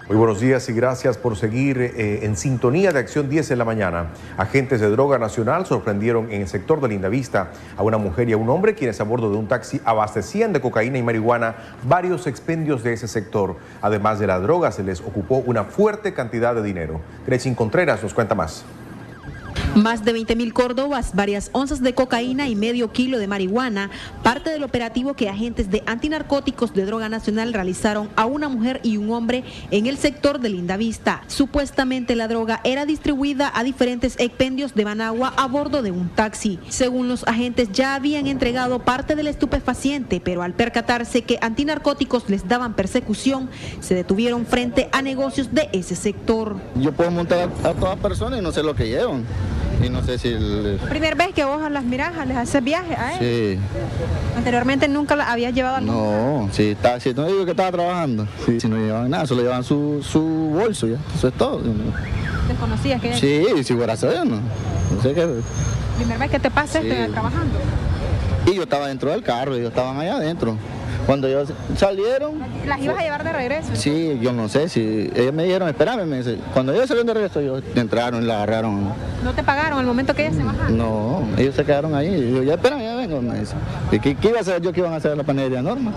Muy buenos días y gracias por seguir en sintonía de Acción 10 en la mañana. Agentes de Droga Nacional sorprendieron en el sector de Lindavista a una mujer y a un hombre quienes a bordo de un taxi abastecían de cocaína y marihuana varios expendios de ese sector. Además de la droga, se les ocupó una fuerte cantidad de dinero. Gretchen Contreras nos cuenta más. Más de 20.000 córdobas, varias onzas de cocaína y medio kilo de marihuana, parte del operativo que agentes de antinarcóticos de Droga Nacional realizaron a una mujer y un hombre en el sector de Lindavista. Supuestamente la droga era distribuida a diferentes expendios de Managua a bordo de un taxi. Según los agentes, ya habían entregado parte del estupefaciente, pero al percatarse que antinarcóticos les daban persecución, se detuvieron frente a negocios de ese sector. Yo puedo montar a todas personas y no sé lo que llevan. Y no sé si... ¿Primera vez que vos las mirás, les haces viaje a él? Sí. ¿Anteriormente nunca la habías llevado a No, si no digo que estaba trabajando. Sí, si no llevaban nada, solo llevaban su bolso ya. Eso es todo. ¿Desconocías que? Sí, si fuera yo no. No sé qué. ¿Primera vez que te pasa esto trabajando? Y yo estaba dentro del carro, ellos estaban allá adentro. Cuando ellos salieron... ¿Las ibas a llevar de regreso? Sí, yo no sé, si ellos me dijeron, espérame, cuando ellos salieron de regreso, ellos entraron y la agarraron. ¿No te pagaron al momento que ellos se bajaron? No, ellos se quedaron ahí, y yo, ya espérame, ya vengo, me dice. ¿Y qué iba a hacer yo que iban a hacer la panadería Norma?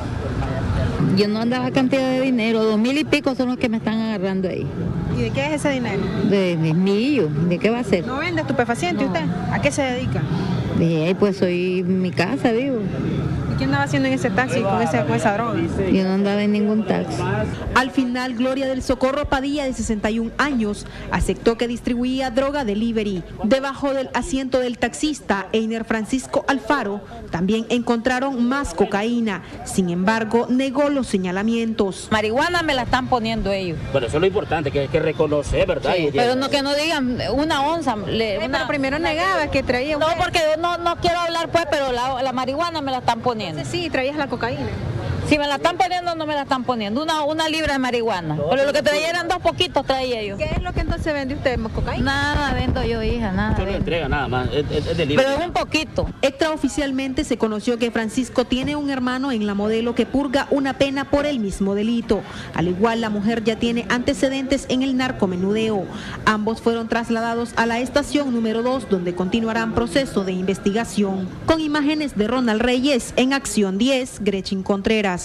Yo no andaba cantidad de dinero, 2.000 y pico son los que me están agarrando ahí. ¿Y de qué es ese dinero? De mis millos, ¿de qué va a ser? ¿No vende estupefaciente usted? ¿A qué se dedica? Pues soy en mi casa, vivo. ¿Y qué andaba haciendo en ese taxi con esa droga? Yo no andaba en ningún taxi. Al final, Gloria del Socorro Padilla, de 61 años, aceptó que distribuía droga delivery. Debajo del asiento del taxista, Einer Francisco Alfaro, también encontraron más cocaína. Sin embargo, negó los señalamientos. Marihuana me la están poniendo ellos. Pero eso es lo importante, que hay que reconocer, ¿verdad? Sí, pero no que no digan una onza. Pero primero negaba que traía... No, porque no quiero hablar pues, pero la marihuana me la están poniendo. Sí, traías la cocaína. Si me la están poniendo, no me la están poniendo. Una libra de marihuana. Pero lo que traía eran 2 poquitos, traía yo. ¿Qué es lo que entonces vende usted? ¿Más cocaína? Nada vendo yo, hija, nada. Usted no entrega nada más, es de libre. Pero es un poquito. Extraoficialmente se conoció que Francisco tiene un hermano en La Modelo que purga una pena por el mismo delito. Al igual, la mujer ya tiene antecedentes en el narcomenudeo. Ambos fueron trasladados a la estación número 2, donde continuarán proceso de investigación. Con imágenes de Ronald Reyes, en Acción 10, Gretchen Contreras.